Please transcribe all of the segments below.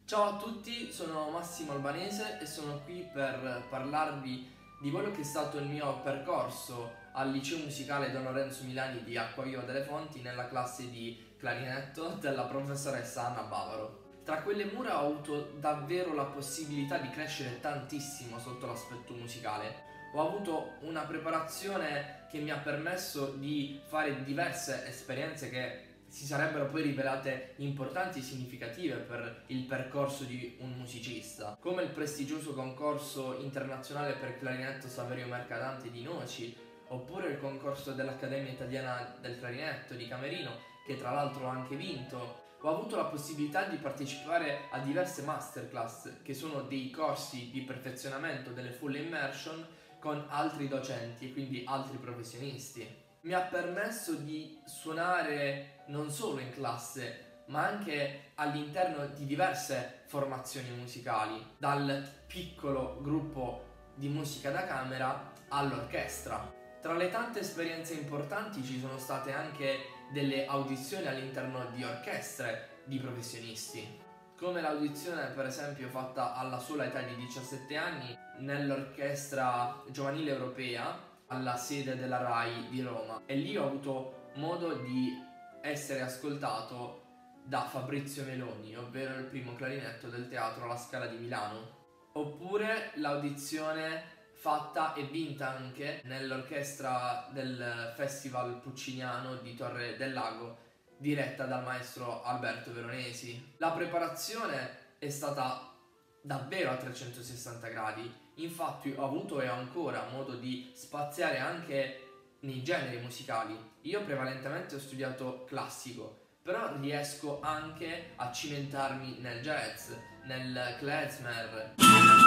Ciao a tutti, sono Massimo Albanese e sono qui per parlarvi di quello che è stato il mio percorso al liceo musicale Don Lorenzo Milani di Acquaviva delle Fonti nella classe di clarinetto della professoressa Anna Bavaro. Tra quelle mura ho avuto davvero la possibilità di crescere tantissimo sotto l'aspetto musicale. Ho avuto una preparazione che mi ha permesso di fare diverse esperienze che si sarebbero poi rivelate importanti e significative per il percorso di un musicista, come il prestigioso concorso internazionale per clarinetto Saverio Mercadante di Noci, oppure il concorso dell'Accademia Italiana del Clarinetto di Camerino, che tra l'altro ho anche vinto. Ho avuto la possibilità di partecipare a diverse masterclass, che sono dei corsi di perfezionamento delle full immersion con altri docenti e quindi altri professionisti. Mi ha permesso di suonare non solo in classe, ma anche all'interno di diverse formazioni musicali, dal piccolo gruppo di musica da camera all'orchestra. Tra le tante esperienze importanti ci sono state anche delle audizioni all'interno di orchestre di professionisti, come l'audizione per esempio fatta alla sola età di 17 anni nell'orchestra giovanile europea alla sede della RAI di Roma, e lì ho avuto modo di essere ascoltato da Fabrizio Meloni, ovvero il primo clarinetto del teatro alla Scala di Milano. Oppure l'audizione fatta e vinta anche nell'orchestra del Festival Pucciniano di Torre del Lago, diretta dal maestro Alberto Veronesi. La preparazione è stata davvero a 360 gradi, infatti ho avuto e ho ancora modo di spaziare anche nei generi musicali. Io prevalentemente ho studiato classico, però riesco anche a cimentarmi nel jazz, nel klezmer.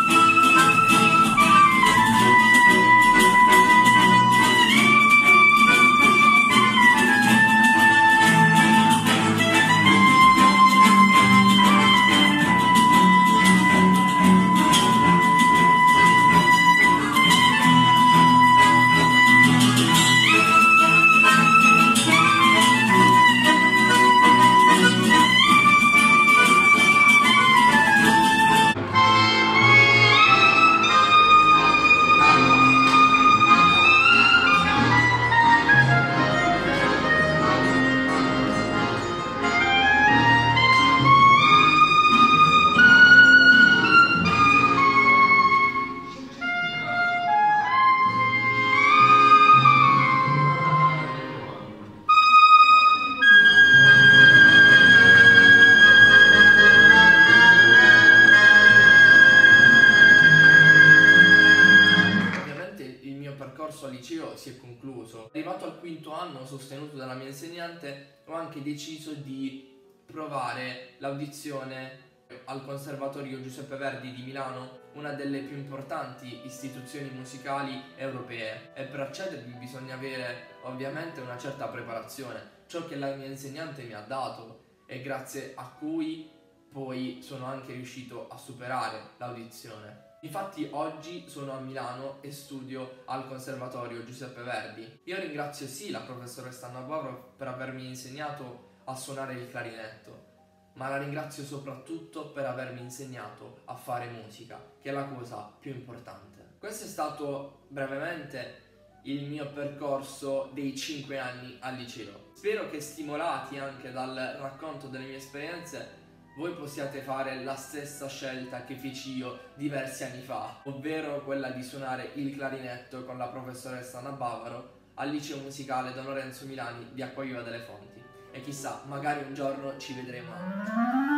Al liceo si è concluso. Arrivato al quinto anno, sostenuto dalla mia insegnante, ho anche deciso di provare l'audizione al Conservatorio Giuseppe Verdi di Milano, una delle più importanti istituzioni musicali europee, e per accedervi bisogna avere ovviamente una certa preparazione, ciò che la mia insegnante mi ha dato e grazie a cui poi sono anche riuscito a superare l'audizione. Infatti oggi sono a Milano e studio al Conservatorio Giuseppe Verdi. Io ringrazio sì la professoressa Anna Bavaro per avermi insegnato a suonare il clarinetto, ma la ringrazio soprattutto per avermi insegnato a fare musica, che è la cosa più importante. Questo è stato brevemente il mio percorso dei 5 anni al liceo. Spero che, stimolati anche dal racconto delle mie esperienze, voi possiate fare la stessa scelta che feci io diversi anni fa, ovvero quella di suonare il clarinetto con la professoressa Anna Bavaro al liceo musicale Don Lorenzo Milani di Acquaviva delle Fonti. E chissà, magari un giorno ci vedremo anche.